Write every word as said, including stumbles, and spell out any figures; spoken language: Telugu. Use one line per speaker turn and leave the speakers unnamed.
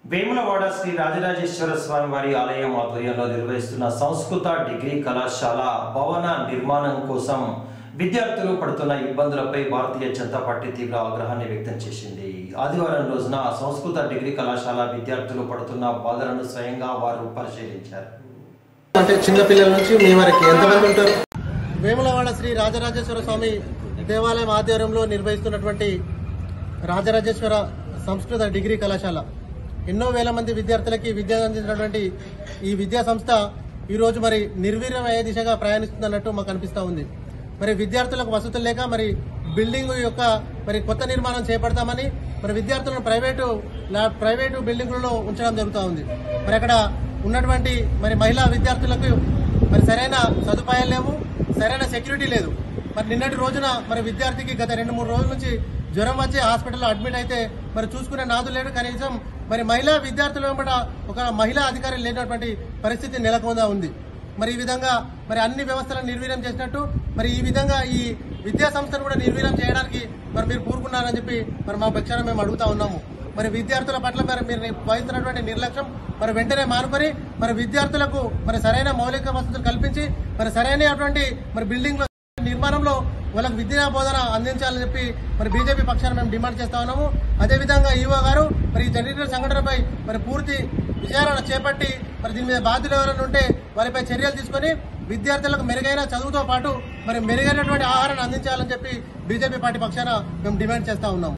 వేములవాడ శ్రీ రాజరాజేశ్వర స్వామి వారి ఆలయం ఆధ్వర్యంలో నిర్వహిస్తున్న సంస్కృత డిగ్రీ కళాశాల భవన నిర్మాణం కోసం విద్యార్థులు పడుతున్న ఇబ్బందులపై భారతీయ జనతా పార్టీ తీవ్ర ఆగ్రహాన్ని వ్యక్తం చేసింది. ఆదివారం రోజున సంస్కృత డిగ్రీ కళాశాల విద్యార్థులు పడుతున్న బాధలను స్వయంగా వారు పరిశీలించారు.
అంటే చిన్న పిల్లల నుంచి మీ వరకు ఎంతమంది ఉంటారు? వేములవాడ శ్రీ రాజరాజేశ్వర స్వామి దేవాలయం ఆధ్వర్యంలో నిర్వహిస్తున్నటువంటి రాజరాజేశ్వర సంస్కృత డిగ్రీ కళాశాల ఎన్నో వేల మంది విద్యార్థులకి విద్య అందించినటువంటి ఈ విద్యా సంస్థ ఈరోజు మరి నిర్వీర్యం అయ్యే దిశగా ప్రయాణిస్తుందన్నట్టు మాకు అనిపిస్తూ ఉంది. మరి విద్యార్థులకు వసతులు లేక మరి బిల్డింగ్ యొక్క మరి కొత్త నిర్మాణం చేపడతామని మరి విద్యార్థులను ప్రైవేటు ప్రైవేటు బిల్డింగులలో ఉంచడం జరుగుతూ ఉంది. మరి అక్కడ ఉన్నటువంటి మరి మహిళా విద్యార్థులకు మరి సరైన సదుపాయాలు లేవు, సరైన సెక్యూరిటీ లేదు. మరి నిన్నటి రోజున మరి విద్యార్థికి గత రెండు మూడు రోజుల నుంచి జ్వరం వచ్చి హాస్పిటల్లో అడ్మిట్ అయితే మరి చూసుకునే నాదు లేడు. కనీసం మరి మహిళా విద్యార్థుల వెంబట ఒక మహిళా అధికారి లేనటువంటి పరిస్థితి నెలకొందా ఉంది. మరి ఈ విధంగా మరి అన్ని వ్యవస్థలను నిర్వీర్యం చేసినట్టు మరి ఈ విధంగా ఈ విద్యా సంస్థను కూడా నిర్వీర్యం చేయడానికి మరి మీరు కూరుకున్నారని చెప్పి మరి మా పక్షాన మేము అడుగుతా ఉన్నాము. మరి విద్యార్థుల పట్ల మరి మీరు వహిస్తున్నటువంటి నిర్లక్ష్యం మరి వెంటనే మానుకొని మరి విద్యార్థులకు మరి సరైన మౌలిక వసతులు కల్పించి మరి సరైనటువంటి మరి బిల్డింగ్ నిర్మాణంలో వాళ్ళకు విద్యా బోధన అందించాలని చెప్పి మరి బీజేపీ పక్షాన మేము డిమాండ్ చేస్తా ఉన్నాము. అదేవిధంగా ఈవో గారు మరి ఈ జరిగిన సంఘటనపై మరి పూర్తి విచారణ చేపట్టి మరి దీని మీద బాధ్యులు ఎవరైనా ఉంటే వారిపై చర్యలు తీసుకొని విద్యార్థులకు మెరుగైన చదువుతో పాటు మరి మెరుగైనటువంటి ఆహారాన్ని అందించాలని చెప్పి బీజేపీ పార్టీ పక్షాన మేము డిమాండ్ చేస్తా ఉన్నాము.